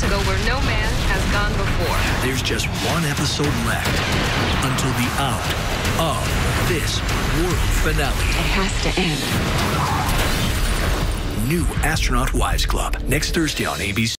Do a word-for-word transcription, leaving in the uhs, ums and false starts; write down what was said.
go where no man has gone before. There's just one episode left until the out of this world finale. It has to end. New Astronaut Wives Club, next Thursday on A B C.